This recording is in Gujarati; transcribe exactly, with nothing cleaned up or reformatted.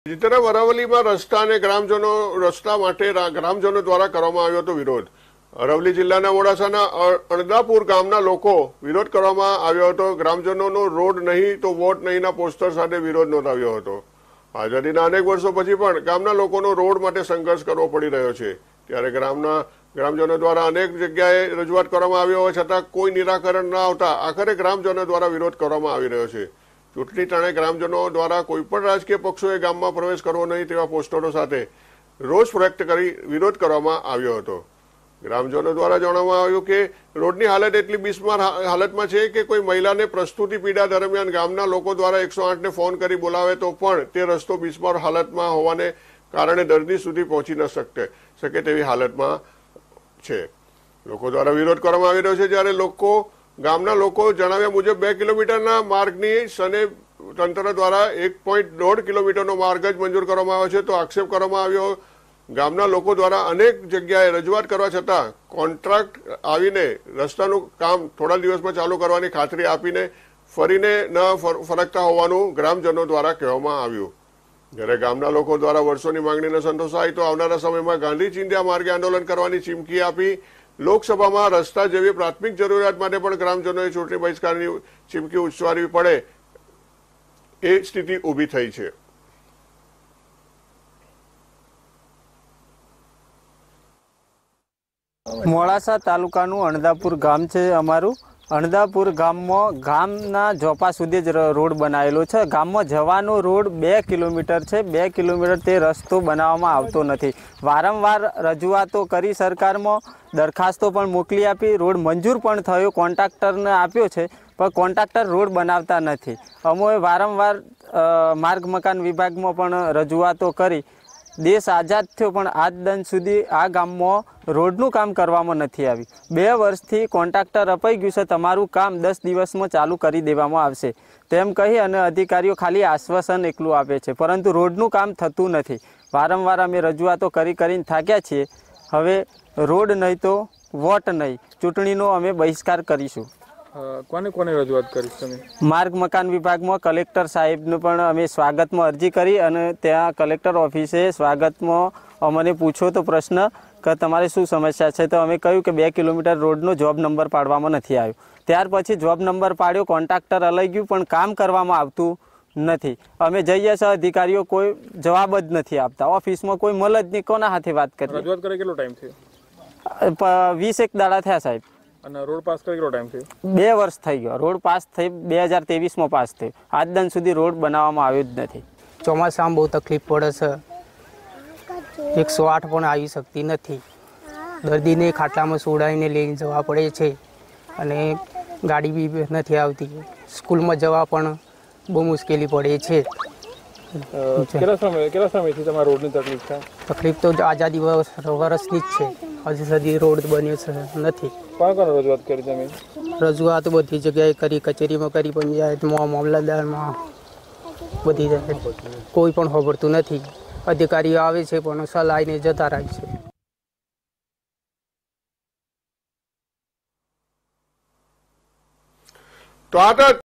બીજી તરફ અરવલ્લીમાં રસ્તા અને ગ્રામજનો રસ્તા માટે ગ્રામજનો દ્વારા કરવામાં આવ્યો હતો વિરોધ। અરવલ્લી જિલ્લાના મોડાસાના અણદાપુર ગામના લોકો વિરોધ કરવામાં આવ્યો હતો। ગ્રામજનોનો રોડ નહીં તો વોટ નહીંના પોસ્ટર સાથે વિરોધ નોંધાવ્યો હતો। આઝાદીના અનેક વર્ષો પછી પણ ગામના લોકોનો રોડ માટે સંઘર્ષ કરવો પડી રહ્યો છે। ત્યારે ગ્રામના ગ્રામજનો દ્વારા અનેક જગ્યાએ રજૂઆત કરવામાં આવી હોવા છતાં કોઈ નિરાકરણ ન આવતા આખરે ગ્રામજનો દ્વારા વિરોધ કરવામાં આવી રહ્યો છે। ચૂંટણી ટાણે ગ્રામજનો દ્વારા કોઈપણ રાજકીય પક્ષોએ ગામમાં પ્રવેશ કરવો નહીં તેવા પોસ્ટરો સાથે રોષ વ્યક્ત કરી વિરોધ કરવામાં આવ્યો હતો। ગ્રામજનો દ્વારા જણાવવામાં આવ્યું કે રોડની હાલત એટલી બિસ્માર હાલતમાં છે કે કોઈ મહિલાને પ્રસ્તુતિ પીડા દરમિયાન ગામના લોકો દ્વારા એકસો આઠને ફોન કરી બોલાવે તો પણ તે રસ્તો બિસ્માર હાલતમાં હોવાને કારણે દર્દી સુધી પહોંચી ન શકતે શકે તેવી હાલતમાં છે। લોકો દ્વારા વિરોધ કરવામાં આવી રહ્યો છે। જ્યારે લોકો ગામના લોકો જણાવ્યા મુજબ બે કિલોમીટરના માર્ગની સને તંત્ર દ્વારા એક પોઈન્ટ દોઢ કિલોમીટરનો માર્ગ જ મંજૂર કરવામાં આવ્યો છે તો આક્ષેપ કરવામાં આવ્યો। ગામના લોકો દ્વારા અનેક જગ્યાએ રજૂઆત કરવા છતાં કોન્ટ્રાક્ટ આવીને રસ્તાનું કામ થોડા દિવસમાં ચાલુ કરવાની ખાતરી આપીને ફરીને ન ફરકતા હોવાનું ગ્રામજનો દ્વારા કહેવામાં આવ્યું। જ્યારે ગામના લોકો દ્વારા વર્ષોની માંગણી ન સંતોષાય તો આવનારા સમયમાં ગાંધી ચિંધ્યા માર્ગે આંદોલન કરવાની ચીમકી આપી લોકસભામાં રસ્તા જેવી પ્રાથમિક જરૂરિયાત માટે પણ ગ્રામજનોએ ચૂંટણી બહિષ્કારની ચીમકી ઉચ્ચારવી પડે એ સ્થિતિ ઊભી થઈ છે। મોડાસા તાલુકાનું અણદાપુર ગામ છે અમારું। અણદાપુર ગામમાં ગામના જોપા સુધી જ રોડ બનાવેલો છે। ગામમાં જવાનો રોડ બે કિલોમીટર છે। બે કિલોમીટર તે રસ્તો બનાવવામાં આવતો નથી। વારંવાર રજૂઆતો કરી સરકારમાં દરખાસ્તો પણ મોકલી આપી। રોડ મંજૂર પણ થયો, કોન્ટ્રાક્ટરને આપ્યો છે પણ કોન્ટ્રાક્ટર રોડ બનાવતા નથી। અમોએ વારંવાર માર્ગ મકાન વિભાગમાં પણ રજૂઆતો કરી। દેશ આઝાદ થયો પણ આજ દિન સુધી આ ગામમાં રોડનું કામ કરવામાં નથી આવી। બે વર્ષથી કોન્ટ્રાક્ટર અપાઈ ગયું છે, તમારું કામ દસ દિવસમાં ચાલુ કરી દેવામાં આવશે તેમ કહી અને અધિકારીઓ ખાલી આશ્વાસન એકલું આપે છે પરંતુ રોડનું કામ થતું નથી। વારંવાર અમે રજૂઆતો કરી કરીને થાક્યા છીએ। હવે રોડ નહીં તો વોટ નહીં, ચૂંટણીનો અમે બહિષ્કાર કરીશું। કોને કોને રજૂઆત કરીશ તમે? માર્ગ મકાન વિભાગમાં કલેક્ટર સાહેબનું પણ અમે સ્વાગતમાં અરજી કરી અને ત્યાં કલેક્ટર ઓફિસે સ્વાગતમાં અમને પૂછો તો પ્રશ્ન કે તમારે શું સમસ્યા છે તો અમે કહ્યું કે બે કિલોમીટર રોડનો જોબ નંબર પાડવામાં નથી આવ્યો। ત્યાર પછી જોબ નંબર પાડ્યો, કોન્ટ્રાક્ટર અલાઈ ગયું પણ કામ કરવામાં આવતું નથી। અમે જઈએ છીએ, અધિકારીઓ કોઈ જવાબ જ નથી આપતા। ઓફિસમાં કોઈ મળ જ નહીં, કોના હાથે વાત કરી? રજૂઆત કરે કેટલો ટાઈમ થયો? વીસ એક દાડા થયા સાહેબ। અને રોડ પાસ કરી કેટલો ટાઈમ થયો? બે વર્ષ થઈ ગયો। રોડ પાસ થઈ બે હજાર ત્રેવીસમાં પાસ થયો। આજ દિન સુધી રોડ બનાવવામાં આવ્યો જ નથી। ચોમાસામાં બહુ તકલીફ પડે છે। એકસો આઠ પણ આવી શકતી નથી। દર્દીને ખાટલામાં સોડાઈને લઈને જવા પડે છે અને ગાડી બી નથી આવતી। સ્કૂલમાં જવા પણ બહુ મુશ્કેલી પડે છે। કેટલા સમય કેટલા સમયથી તમારા રોડની તકલીફ છે? તકલીફ તો આઝાદી વર્ષની જ છે, હજી સુધી રોડ બન્યો છે નથી। કોણ કોણ રજૂઆત કરી તમે? રજૂઆત બધી જગ્યાએ કરી, કચેરીમાં કરી, પંચાયતમાં, મામલતદારમાં, બધી જગ્યાએ કોઈ પણ ખબરતું નથી। અધિકારીઓ આવે છે પણ સલાહીને જતા રહે છે। તો આ